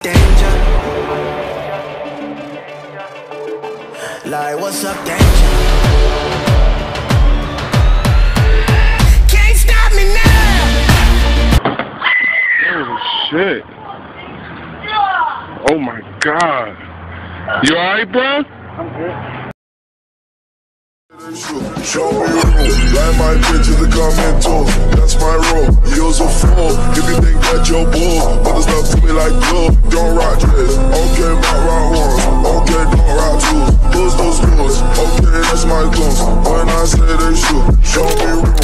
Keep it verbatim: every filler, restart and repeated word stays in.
Dangerr. Like, what's up, Dangerr? Can't stop me now! Oh, shit. Oh, my God. You alright, bro? I'm good. Show me room, like my bitches to come in too. That's my role, you's a fool. If you think that you're bull, but it's not to me like glue. Don't rock this, okay, rock rock ones. Okay, don't rock twos, lose those moves. Okay, that's my goons. When I say they shoot, show me room.